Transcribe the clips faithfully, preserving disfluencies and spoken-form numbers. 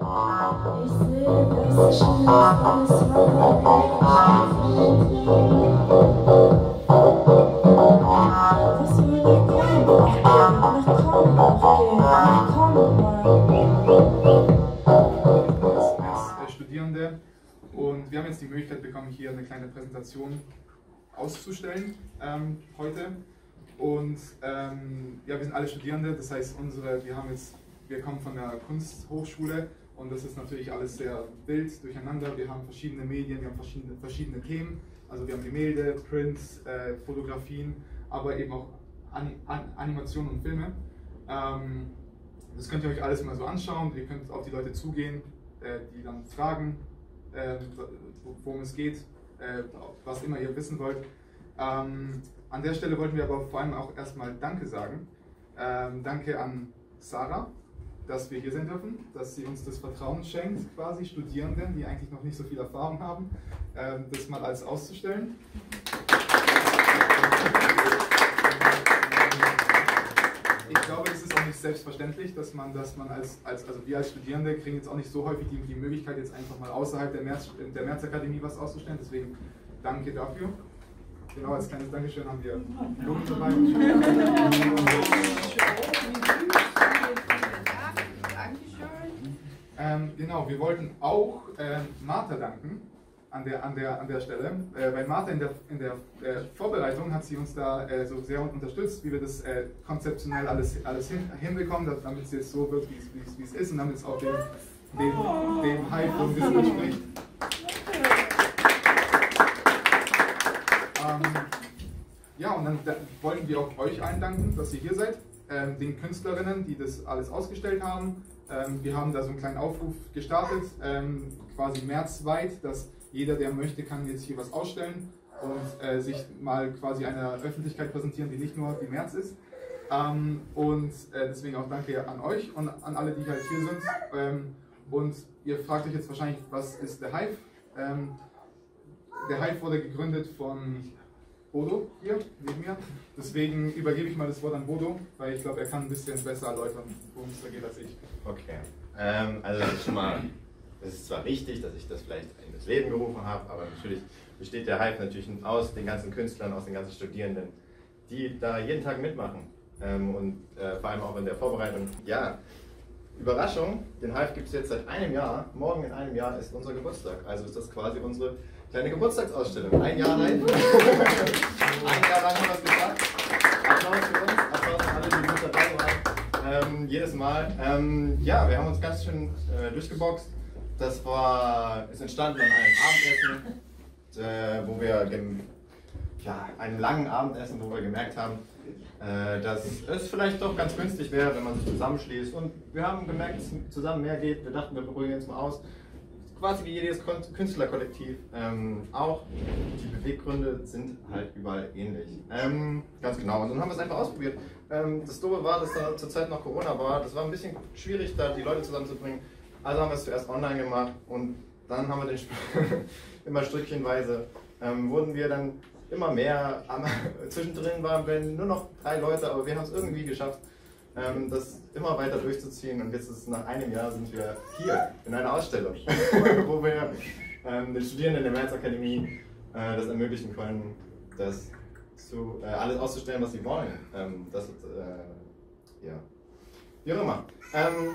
Studierende, und wir haben jetzt die Möglichkeit bekommen, hier eine kleine Präsentation auszustellen ähm, heute. Und ähm, ja, wir sind alle Studierende, das heißt, unsere, wir, haben jetzt, wir kommen von der Kunsthochschule und das ist natürlich alles sehr wild durcheinander. Wir haben verschiedene Medien, wir haben verschiedene, verschiedene Themen, also wir haben Gemälde, Prints, äh, Fotografien, aber eben auch An An Animationen und Filme. Ähm, das könnt ihr euch alles mal so anschauen, ihr könnt auf die Leute zugehen, äh, die dann fragen, äh, worum es geht, äh, was immer ihr wissen wollt. Ähm, an der Stelle wollten wir aber vor allem auch erstmal Danke sagen. Ähm, danke an Sarah, dass wir hier sein dürfen, dass sie uns das Vertrauen schenkt, quasi Studierenden, die eigentlich noch nicht so viel Erfahrung haben, ähm, das mal alles auszustellen. Ich glaube, es ist auch nicht selbstverständlich, dass man, dass man als, als, also wir als Studierende kriegen jetzt auch nicht so häufig die, die Möglichkeit, jetzt einfach mal außerhalb der März, der Märzakademie was auszustellen, deswegen danke dafür. Genau, als kleines Dankeschön haben wir Blumen dabei. Ähm, genau, wir wollten auch äh, Martha danken an der, an der, an der Stelle, äh, weil Martha in der, in der äh, Vorbereitung hat sie uns da äh, so sehr unterstützt, wie wir das äh, konzeptionell alles, alles hin, hinbekommen, damit es jetzt so wird, wie es ist und damit es auch dem, dem, dem Hype so ein bisschen entspricht. Ähm, ja, und dann da, wollten wir auch euch allen danken, dass ihr hier seid, ähm, den Künstlerinnen, die das alles ausgestellt haben. Ähm, wir haben da so einen kleinen Aufruf gestartet, ähm, quasi märzweit, dass jeder, der möchte, kann jetzt hier was ausstellen und äh, sich mal quasi einer Öffentlichkeit präsentieren, die nicht nur die März ist. Ähm, und äh, deswegen auch danke an euch und an alle, die halt hier sind. Ähm, und ihr fragt euch jetzt wahrscheinlich, was ist der Hive? Ähm, der Hive wurde gegründet von Bodo, hier neben mir. Deswegen übergebe ich mal das Wort an Bodo, weil ich glaube, er kann ein bisschen besser erläutern, worum es da geht, als ich. Okay, ähm, also das ist schon mal, es ist zwar richtig, dass ich das vielleicht in das Leben gerufen habe, aber natürlich besteht der Hype natürlich aus den ganzen Künstlern, aus den ganzen Studierenden, die da jeden Tag mitmachen ähm, und äh, vor allem auch in der Vorbereitung. Ja, Überraschung, den Hype gibt es jetzt seit einem Jahr. Morgen in einem Jahr ist unser Geburtstag, also ist das quasi unsere kleine Geburtstagsausstellung. Ein Jahr lang. Ein Jahr lang haben wir es geschafft. Applaus für uns, Applaus an alle, die mit dabei waren. Ähm, jedes Mal. Ähm, ja, wir haben uns ganz schön äh, durchgeboxt. Das war, ist entstanden an einem Abendessen, äh, wo wir dem, ja, einem langen Abendessen, wo wir gemerkt haben, äh, dass es vielleicht doch ganz günstig wäre, wenn man sich zusammenschließt. Und wir haben gemerkt, dass es zusammen mehr geht. Wir dachten, wir probieren jetzt mal aus. Quasi wie jedes Künstlerkollektiv ähm, auch. Die Beweggründe sind halt überall ähnlich. Ähm, ganz genau. Und dann haben wir es einfach ausprobiert. Ähm, das Doofe war, dass da zur Zeit noch Corona war. Das war ein bisschen schwierig, da die Leute zusammenzubringen. Also haben wir es zuerst online gemacht und dann haben wir den Sp immer stückchenweise ähm, wurden wir dann immer mehr. Am zwischendrin waren wir nur noch drei Leute, aber wir haben es irgendwie geschafft, ähm, das immer weiter durchzuziehen. Und jetzt ist nach einem Jahr sind wir hier in einer Ausstellung, wo wir ähm, den Studierenden der Märzakademie äh, das ermöglichen können, das zu, äh, alles auszustellen, was sie wollen. Ähm, das ist, äh, ja, wie auch immer. Ähm,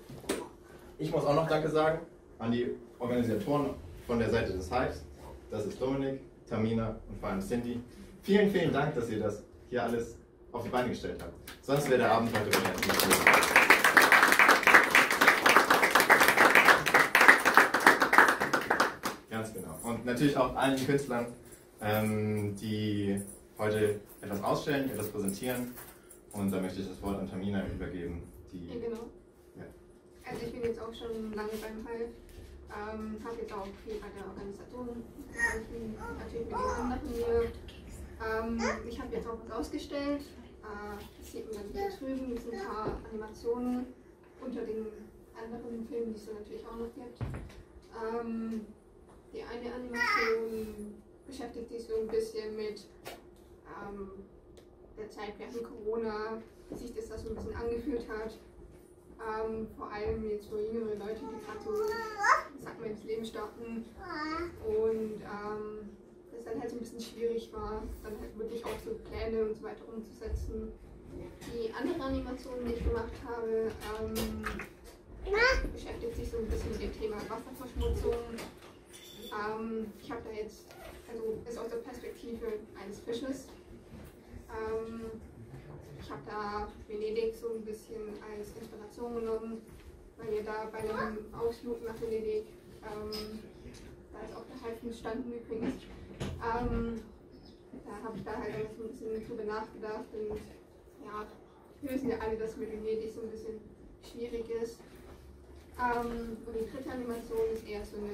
Ich muss auch noch Danke sagen an die Organisatoren von der Seite des Hypes. Das ist Dominik, Tamina und vor allem Cindy. Vielen, vielen Dank, dass ihr das hier alles auf die Beine gestellt habt. Sonst wäre der Abend heute wahrscheinlich nicht möglich. Ganz genau. Und natürlich auch allen Künstlern, ähm, die heute etwas ausstellen, etwas präsentieren. Und da möchte ich das Wort an Tamina übergeben. Die ja, genau. Also ich bin jetzt auch schon lange beim Hype, ähm, habe jetzt auch viel bei der Organisation geholfen, natürlich mit den anderen hier. Ähm, ich habe jetzt auch was ausgestellt, äh, das sieht man dann hier drüben, das sind ein paar Animationen unter den anderen Filmen, die es natürlich auch noch gibt. Ähm, die eine Animation beschäftigt sich so ein bisschen mit ähm, der Zeit während Corona, wie sich das da so ein bisschen angefühlt hat. Ähm, vor allem jetzt für jüngere Leute, die gerade so, ich sag mal, ins Leben starten. Und ähm, das dann halt so ein bisschen schwierig war, dann halt wirklich auch so Pläne und so weiter umzusetzen. Die andere Animation, die ich gemacht habe, ähm, beschäftigt sich so ein bisschen mit dem Thema Wasserverschmutzung. Ähm, ich habe da jetzt, also ist aus der Perspektive eines Fisches. Ähm, ich habe da Venedig so ein bisschen als Inspiration genommen, weil wir da bei einem Ausflug nach Venedig, ähm, da ist auch der Hafen gestanden übrigens, ähm, da habe ich da halt einfach so ein bisschen drüber nachgedacht und ja, wir wissen ja alle, dass mit Venedig so ein bisschen schwierig ist. Ähm, und die dritte Animation ist eher so eine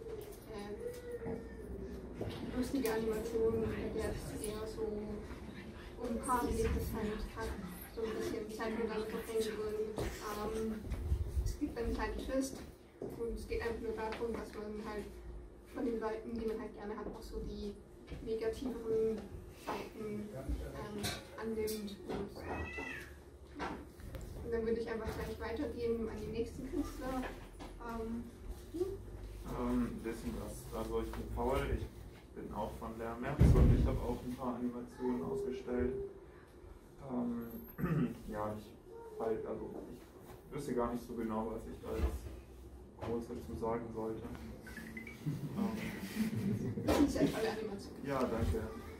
äh, lustige Animation, in der es eher so um ein paar Erlebnisse hat, so ein bisschen Zeit miteinander verbringen und ähm, es gibt einen kleinen Twist und es geht einfach nur darum, dass man halt von den Leuten, die man halt gerne hat, auch so die negativeren Seiten ähm, annimmt und ja. Und dann würde ich einfach gleich weitergeben an die nächsten Künstler. Ähm, ähm, bisschen was. Also ich bin Paul, ich bin auch von der März und ich habe auch ein paar Animationen ausgestellt. Ähm, ja, ich halt, also ich wüsste gar nicht so genau, was ich da jetzt groß dazu sagen sollte. ähm, das ist eine tolle Animation. Ja, danke.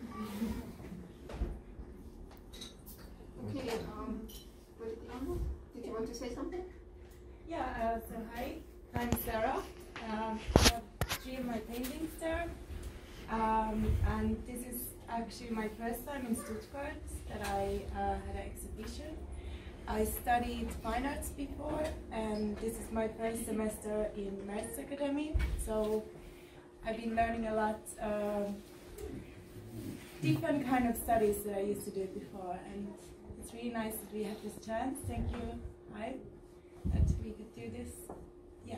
Okay, um, did you want to say something? Yeah, uh, so hi, I'm Sarah. Um, I have three of my paintings there. Um, and this is actually my first time in Stuttgart that I uh, had an exhibition. I studied fine arts before, and this is my first semester in März Academy. So I've been learning a lot, uh, different kind of studies that I used to do before, and it's really nice that we have this chance. Thank you, hi, that we could do this. Yeah.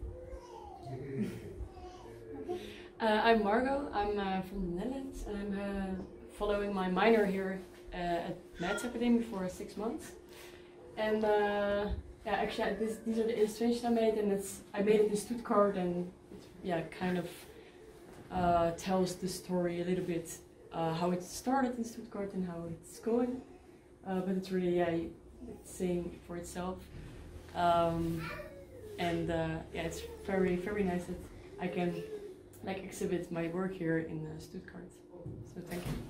Uh, I'm Margot, I'm uh, from the Netherlands, and I'm uh, following my minor here uh, at März Academy for six months. And uh, yeah, actually this, these are the illustrations I made, and it's I made it in Stuttgart, and it, yeah, kind of uh, tells the story a little bit, uh, how it started in Stuttgart and how it's going. Uh, but it's really, yeah, it's saying for itself. Um, and uh, yeah, it's very, very nice that I can like exhibit my work here in uh, Stuttgart. So thank you.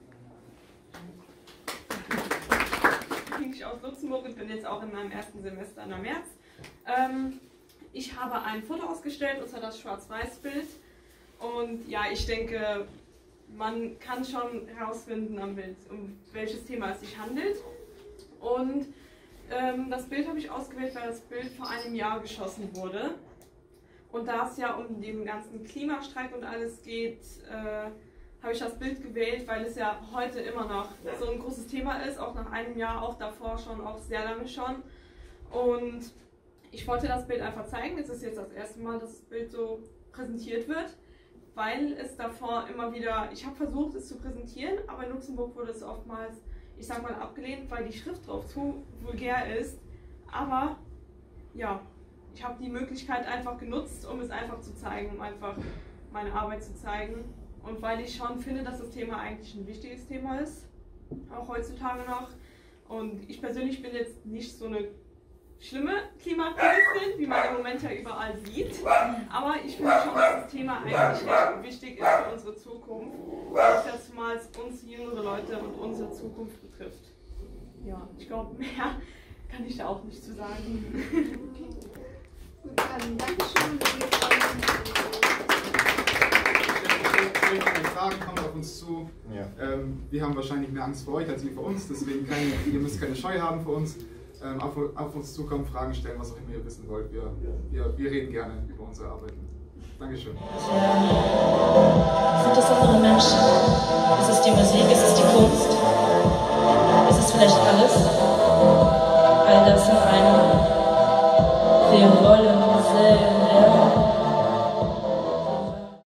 Ich aus Luxemburg und bin jetzt auch in meinem ersten Semester an der März. Ähm, ich habe ein Foto ausgestellt, und zwar das Schwarz-Weiß-Bild. Und ja, ich denke, man kann schon herausfinden am Bild, um welches Thema es sich handelt. Und ähm, das Bild habe ich ausgewählt, weil das Bild vor einem Jahr geschossen wurde. Und da es ja um den ganzen Klimastreik und alles geht, äh, habe ich das Bild gewählt, weil es ja heute immer noch so ein großes Thema ist, auch nach einem Jahr, auch davor schon, auch sehr lange schon. Und ich wollte das Bild einfach zeigen. Es ist jetzt das erste Mal, dass das Bild so präsentiert wird, weil es davor immer wieder, ich habe versucht, es zu präsentieren, aber in Luxemburg wurde es oftmals, ich sag mal, abgelehnt, weil die Schrift drauf zu vulgär ist. Aber ja, ich habe die Möglichkeit einfach genutzt, um es einfach zu zeigen, um einfach meine Arbeit zu zeigen. Und weil ich schon finde, dass das Thema eigentlich ein wichtiges Thema ist, auch heutzutage noch. Und ich persönlich bin jetzt nicht so eine schlimme Klimaaktivistin, wie man im Moment ja überall sieht. Aber ich finde schon, dass das Thema eigentlich echt wichtig ist für unsere Zukunft. Dass das mal uns jüngere Leute und unsere Zukunft betrifft. Ja, ich glaube, mehr kann ich da auch nicht zu sagen. Gut, dann Dankeschön. Fragen kommt auf uns zu. Ja. Ähm, wir haben wahrscheinlich mehr Angst vor euch als ihr vor uns, deswegen keine, ihr müsst keine Scheu haben vor uns. Ähm, auf, auf uns zukommen, Fragen stellen, was auch immer ihr wissen wollt. Wir, wir, wir reden gerne über unsere Arbeiten. Dankeschön. Für besondere Menschen.